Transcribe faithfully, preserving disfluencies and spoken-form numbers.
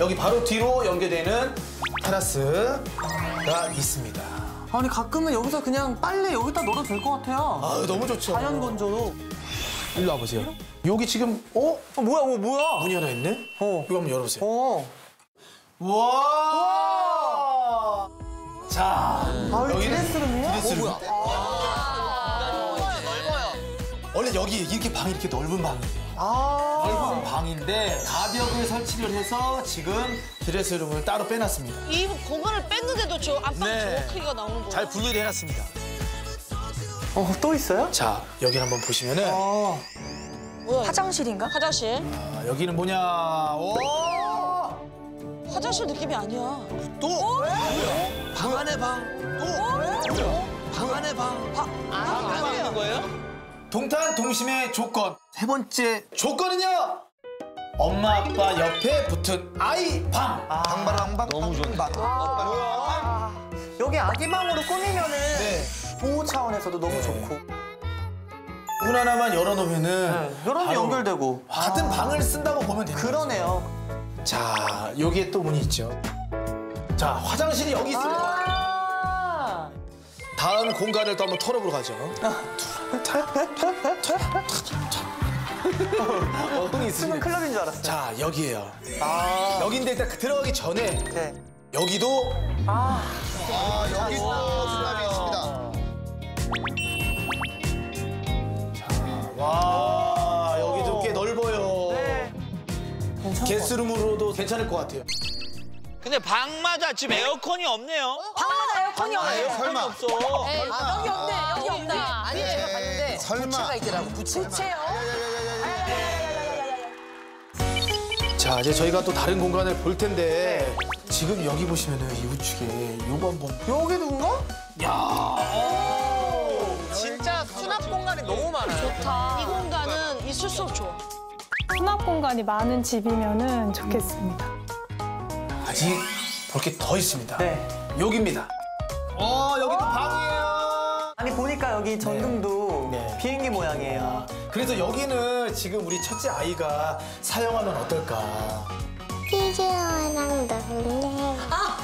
여기 바로 뒤로 연계되는 테라스가 있습니다. 아니 가끔은 여기서 그냥 빨래 여기다 넣어도 될 것 같아요. 아 너무 좋죠. 자연 건조로. 일로 와보세요. 여기 지금 어? 어 뭐야 뭐 뭐야? 문이 하나 있네? 어. 이거 한번 열어보세요. 어. 와! 자, 아 여기 드레스룸이야? 드레스룸. 어, 원래 여기 이렇게 방이 이렇게 넓은 방이에요. 아. 넓은 방인데 가벽을 설치를 해서 지금 드레스룸을 따로 빼놨습니다. 이 공간을 뺐는데도 저 안방 네. 저 크기가 나오는 거예요? 잘 분리를 해놨습니다. 어 또 있어요? 자, 여기 한번 보시면은 어. 뭐야, 화장실인가? 화장실? 아, 여기는 뭐냐? 오! 화장실 느낌이 아니야. 또? 방 안에 방. 또? 방 안에 방. 안 있는 거예요? 동탄 동심의 조건. 세 번째 조건은요. 엄마 아빠 옆에 붙은 아이 방. 방방방 너무 좋네. 여기 아기 방으로 꾸미면은 네. 보호 차원에서도 너무 좋고. 문 하나만 열어놓으면은 네, 여러 개 바로 연결되고. 같은 방을 쓴다고 보면 되는 거죠. 그러네요. 자, 여기에 또 문이 있죠. 자, 화장실이 여기 있습니다. 아. 다음 공간을 또 한번 털어보러 가죠. 어, 흥이 숨은 있으시네. 클럽인 줄 알았어요. 자, 여기에요. 아. 여기인데 일단 들어가기 전에 네. 여기도 아. 아, 여기도 수납이 있습니다. 와, 여기도 꽤 넓어요. 네. 괜찮아. 게스트룸으로도 괜찮을 것 같아요. 근데 방마다 지금 에어컨이 없네요. 방마다 에어컨이 없네. 설마. 없어. 에이, 여기 없네, 여기 없네. 아니, 제가 봤는데 설마. 부채가 있더라고, 부채. 부채요? 자, 이제 저희가 또 다른 공간을 볼 텐데 지금 여기 보시면은 이 우측에 요거 한번. 여기도 뭔가? 진짜 수납 공간이 너무 많아요. 좋다. 이 공간은 있을수록 좋아. 수납 공간이 많은 집이면은 좋겠습니다. 아직 볼 게 더 있습니다. 네. 여기입니다. 어, 여기도 방이에요. 아니 보니까 여기 전등도 네. 비행기 모양이에요. 그래서 여기는 지금 우리 첫째 아이가 사용하면 어떨까? 피규어랑 놀래. 아,